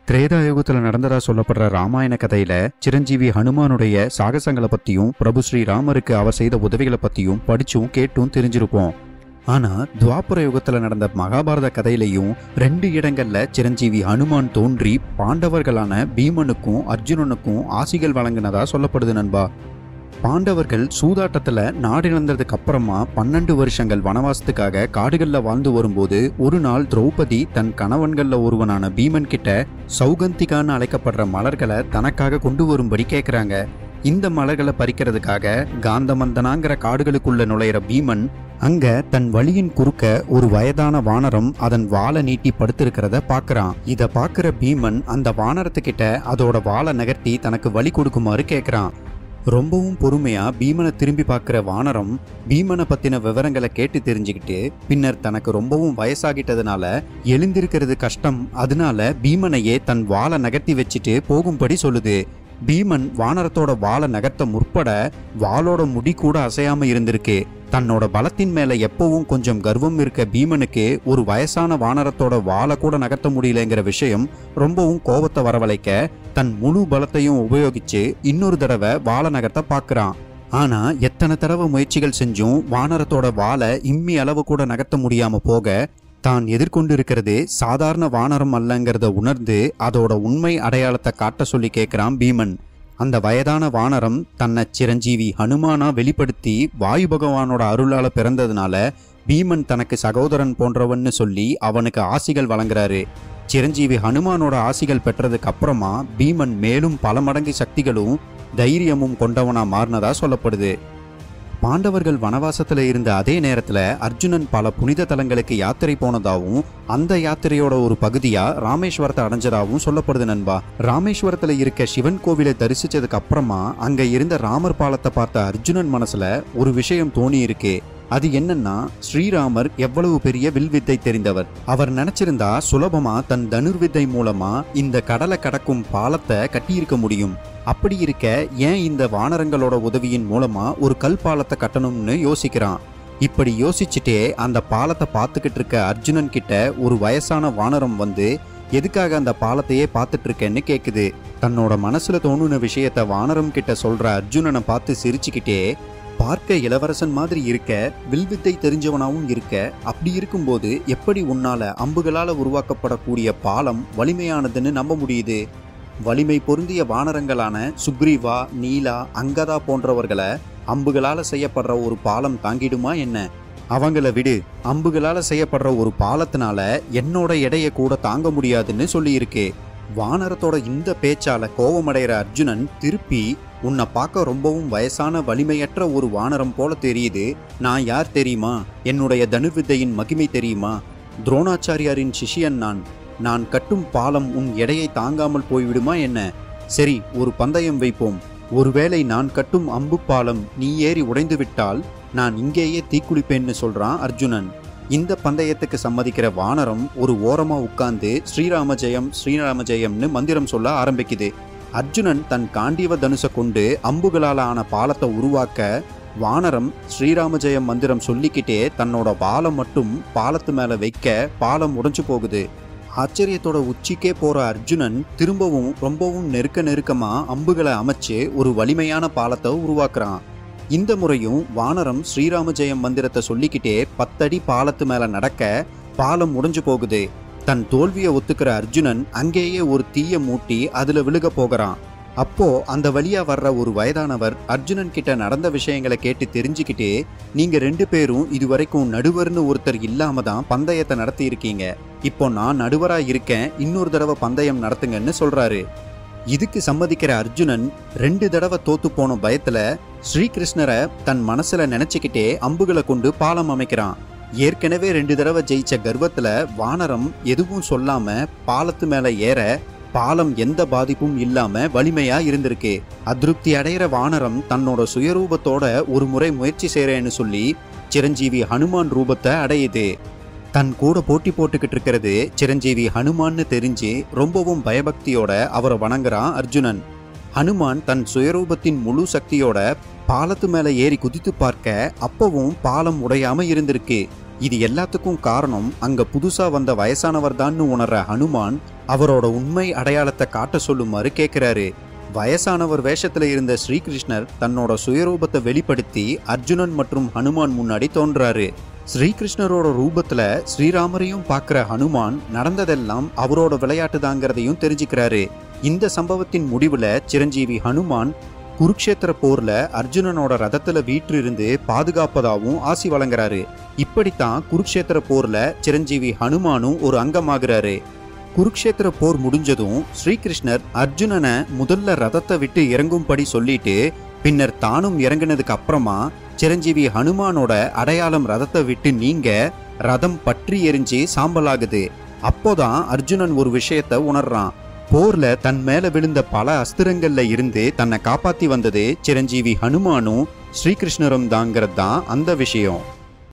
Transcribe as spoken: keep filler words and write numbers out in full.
திரேதாயுகத்துல நடந்ததா சொல்லப்படுற ராமாயண கதையில சிரஞ்சீவி ஹனுமானுடைய சாகசங்களை பத்தியும் பிரபு ஸ்ரீ ராமருக்கு அவர் செய்த உதவிகளை பத்தியும் படிச்சும் கேட்டும் தெரிஞ்சிருப்போம். ஆனா துவாபர யுகத்துல நடந்த மகாபாரத கதையிலையும் ரெண்டு இடங்கள்ல சிரஞ்சீவி ஹனுமான் தோன்றி பாண்டவர்களான பீமனுக்கும் அர்ஜுனனுக்கும் ஆசிகள் வழங்கினதா சொல்லப்படுது நண்பா. பாண்டவர்கள் சூதாட்டத்துல நாடிழந்ததுக்கு அப்புறமா பன்னெண்டு வருஷங்கள் வனவாசத்துக்காக காடுகள்ல வாழ்ந்து வரும்போது ஒரு நாள் திரௌபதி தன் கணவன்கள்ல ஒருவனான பீமன் கிட்ட சௌகந்திகான்னு அழைக்கப்படுற மலர்களை தனக்காக கொண்டு வரும்படி கேட்கிறாங்க. இந்த மலர்களை பறிக்கிறதுக்காக காந்தமந்தனாங்கிற காடுகளுக்குள்ள நுழையிற பீமன் அங்க தன் வழியின் குறுக்க ஒரு வயதான வானரம் அதன் வாளை நீட்டி படுத்திருக்கிறத பாக்குறான். இத பாக்குற பீமன் அந்த வானரத்துக்கிட்ட அதோட வாளை நகர்த்தி தனக்கு வழி கொடுக்குமாறு கேட்கிறான். ரொம்பவும் பொறுமையா பீமனை திரும்பி பார்க்கிற வானரம் பீமனை பத்தின விவரங்களை கேட்டு தெரிஞ்சுக்கிட்டு பின்னர் தனக்கு ரொம்பவும் வயசாகிட்டதுனால எழுந்திருக்கிறது கஷ்டம், அதனால பீமனையே தன் வாளை நகர்த்தி வச்சுட்டு போகும்படி சொல்லுது. பீமன் வானரத்தோட வாளை நகர்த்த முற்பட வாளோட முடி கூட அசையாம இருந்திருக்கு. தன்னோட பலத்தின் மேல எப்பவும் கொஞ்சம் கர்வம் இருக்க பீமனுக்கு ஒரு வயசான வானரத்தோட வாளை கூட நகர்த்த முடியலங்கிற விஷயம் ரொம்பவும் கோபத்தை வரவழைக்க தன் முழு பலத்தையும் உபயோகிச்சு இன்னொரு தடவை வாளை நகர்த்த பாக்குறான். ஆனா எத்தனை தடவை முயற்சிகள் செஞ்சும் வானரத்தோட வாளை இம்மி அளவு கூட நகர்த்த முடியாம போக தான் எதிர்கொண்டு இருக்கிறது சாதாரண வானரம் அல்லங்கிறத உணர்ந்து அதோட உண்மை அடையாளத்தை காட்ட சொல்லி கேட்கிறான் பீமன். அந்த வயதான வானரம் தன்னை சிரஞ்சீவி ஹனுமானா வெளிப்படுத்தி வாயு பகவானோட அருளால பிறந்ததுனால பீமன் தனக்கு சகோதரன் போன்றவன்னு சொல்லி அவனுக்கு ஆசிகள் வழங்குறாரு. சிரஞ்சீவி ஹனுமானோட ஆசிகள் பெற்றதுக்கு அப்புறமா பீமன் மேலும் பல மடங்கு சக்திகளும் தைரியமும் கொண்டவனா மாறினதா சொல்லப்படுது. பாண்டவர்கள் வனவாசத்துல இருந்த அதே நேரத்துல அர்ஜுனன் பல புனித தலங்களுக்கு யாத்திரை போனதாகவும் அந்த யாத்திரையோட ஒரு பகுதியா ராமேஸ்வரத்தை அடைஞ்சதாகவும் சொல்லப்படுது நண்பா. ராமேஸ்வரத்துல இருக்க சிவன் கோவிலை தரிசிச்சதுக்கு அப்புறமா அங்க இருந்த ராமர் பாலத்தை பார்த்த அர்ஜுனன் மனசுல ஒரு விஷயம் தோணி இருக்கு. அது என்னன்னா, ஸ்ரீராமர் எவ்வளவு பெரிய வில்வித்தை தெரிந்தவர். அவர் நினைச்சிருந்தா சுலபமா தன் தனுர்வித்தை மூலமா இந்த கடலை கடக்கும் பாலத்தை கட்டியிருக்க முடியும். அப்படி இருக்க ஏன் இந்த வானரங்களோட உதவியின் மூலமா ஒரு கல் பாலத்தை கட்டணும்னு யோசிக்கிறான். இப்படி யோசிச்சுட்டே அந்த பாலத்தை பார்த்துக்கிட்டு இருக்க அர்ஜுனன் கிட்ட ஒரு வயசான வானரம் வந்து எதுக்காக அந்த பாலத்தையே பார்த்துட்டு இருக்கேன்னு கேக்குது. தன்னோட மனசுல தோணுன விஷயத்த வானரம் கிட்ட சொல்ற அர்ஜுனனை பார்த்து சிரிச்சுக்கிட்டே, பார்க்க இளவரசன் மாதிரி இருக்க, வில்வித்தை தெரிஞ்சவனாவும் இருக்க, அப்படி இருக்கும்போது எப்படி உன்னால அம்புகளால உருவாக்கப்படக்கூடிய பாலம் வலிமையானதுன்னு நம்ப முடியுது? வலிமை பொருந்திய வானரங்களான சுக்ரீவா, நீலா, அங்கதா போன்றவர்களை அம்புகளால செய்யப்படுற ஒரு பாலம் தாங்கிடுமா என்ன? அவங்கள விடு, அம்புகளால செய்யப்படுற ஒரு பாலத்தினால என்னோட எடையை கூட தாங்க முடியாதுன்னு சொல்லியிருக்கு. வானரத்தோட இந்த பேச்சால கோபமடைகிற அர்ஜுனன் திருப்பி, உன்னை பார்க்க ரொம்பவும் வயசான வலிமையற்ற ஒரு வானரம் போல தெரியுது, நான் யார் தெரியுமா? என்னுடைய தனுர்வித்தையின் மகிமை தெரியுமா? துரோணாச்சாரியாரின் சிஷியன் நான். நான் கட்டும் பாலம் உன் எடையை தாங்காமல் போய்விடுமா என்ன? சரி, ஒரு பந்தயம் வைப்போம். ஒருவேளை நான் கட்டும் அம்பு பாலம் நீ ஏறி உடைந்து விட்டால் நான் இங்கேயே தீக்குளிப்பேன்னு சொல்றான் அர்ஜுனன். இந்த பந்தயத்துக்கு சம்மதிக்கிற வானரம் ஒரு ஓரமா உட்கார்ந்து ஸ்ரீராம ஜெயம் ஸ்ரீராம ஜெயம்னு மந்திரம் சொல்ல ஆரம்பிக்குது. அர்ஜுனன் தன் காண்டீவ தனுசை கொண்டு அம்புகளால் ஆன பாலத்தை உருவாக்க வானரம் ஸ்ரீராம ஜெயம் மந்திரம் சொல்லிக்கிட்டே தன்னோட வாளை மட்டும் பாலத்து மேல வைக்க பாலம் உடைஞ்சு போகுது. ஆச்சரியத்தோட உச்சிக்கே போற அர்ஜுனன் திரும்பவும் ரொம்பவும் நெருக்க நெருக்கமா அம்புகளை அமைச்சு ஒரு வலிமையான பாலத்தை உருவாக்குறான். இந்த முறையும் வானரம் ஸ்ரீராம ஜெயம் மந்திரத்தை சொல்லிக்கிட்டே பத்தடி பாலத்து மேல நடக்க பாலம் உடைஞ்சு போகுது. தன் தோல்வியை ஒத்துக்கிற அர்ஜுனன் அங்கேயே ஒரு தீய மூட்டி அதுல விழுக போகிறான். அப்போ அந்த வழியா வர்ற ஒரு வயதானவர் அர்ஜுனன் கிட்ட நடந்த விஷயங்களை கேட்டு தெரிஞ்சுக்கிட்டே, நீங்க ரெண்டு பேரும் இதுவரைக்கும் நடுவர்னு ஒருத்தர் இல்லாம தான் பந்தயத்தை நடத்தி இருக்கீங்க. இப்போ நான் நடுவரா இருக்கேன், இன்னொரு தடவை பந்தயம் நடத்துங்கன்னு சொல்றாரு. இதுக்கு சம்மதிக்கிற அர்ஜுனன் ரெண்டு தடவை தோத்து போன பயத்துல ஸ்ரீகிருஷ்ணரை தன் மனசுல நினைச்சுக்கிட்டே அம்புகளை கொண்டு பாலம் அமைக்கிறான். ஏற்கனவே ரெண்டு தடவை ஜெயிச்ச கர்வத்துல வானரம் எதுவும் சொல்லாம பாலத்து மேல ஏற பாலம் எந்த பாதிப்பும் இல்லாம வலிமையா இருந்திருக்கு. அதிருப்தி அடைகிற வானரம் தன்னோட சுயரூபத்தோட ஒரு முறை முயற்சி செய்யறேன்னு சொல்லி சிரஞ்சீவி ஹனுமான் ரூபத்தை அடையுது. தன் கூட போட்டி போட்டுக்கிட்டு இருக்கிறது சிரஞ்சீவி ஹனுமான்னு தெரிஞ்சு ரொம்பவும் பயபக்தியோட அவரை வணங்குறான் அர்ஜுனன். ஹனுமான் தன் சுயரூபத்தின் முழு சக்தியோட பாலத்து மேல ஏறி குதித்து பார்க்க அப்பவும் பாலம் உடையாம இருந்திருக்கு. இது எல்லாத்துக்கும் காரணம் அங்க புதுசா வந்த வயசானவர் தான் உணர்ற ஹனுமான் அவரோட உண்மை அடையாளத்தை காட்ட சொல்லுமாறு கேட்கிறாரு. வயசானவர் வேஷத்துல இருந்த ஸ்ரீகிருஷ்ணர் தன்னோட சுயரூபத்தை வெளிப்படுத்தி அர்ஜுனன் மற்றும் ஹனுமான் முன்னாடி தோன்றாரு. ஸ்ரீகிருஷ்ணரோட ரூபத்துல ஸ்ரீராமரையும் பார்க்கிற ஹனுமான் நடந்ததெல்லாம் அவரோட விளையாட்டு தாங்கிறதையும் தெரிஞ்சுக்கிறாரு. இந்த சம்பவத்தின் முடிவுல சிரஞ்சீவி ஹனுமான் குருக்ஷேத்திர போர்ல அர்ஜுனனோட ரதத்துல வீற்றிருந்து பாதுகாப்பதாவும் ஆசி வழங்குறாரு. இப்படித்தான் குருக்ஷேத்திர போர்ல சிரஞ்சீவி ஹனுமானும் ஒரு அங்கமாகிறாரு. குருக்ஷேத்திர போர் முடிஞ்சதும் ஸ்ரீகிருஷ்ணர் அர்ஜுனனை முதல்ல ரதத்தை விட்டு இறங்கும்படி சொல்லிட்டு பின்னர் தானும் இறங்கினதுக்கு அப்புறமா சிரஞ்சீவி ஹனுமானோட அடையாளம் ரதத்தை விட்டு நீங்க ரதம் பற்றி எரிஞ்சு சாம்பலாகுது. அப்போதான் அர்ஜுனன் ஒரு விஷயத்த உணர்றான். போர்ல தன் மேல விழுந்த பல அஸ்திரங்கள்ல இருந்து தன்னை காப்பாத்தி வந்தது சிரஞ்சீவி ஹனுமானும் ஸ்ரீகிருஷ்ணரும் தாங்கிறது தான் அந்த விஷயம்.